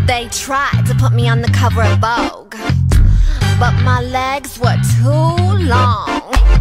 They tried to put me on the cover of Vogue, but my legs were too long.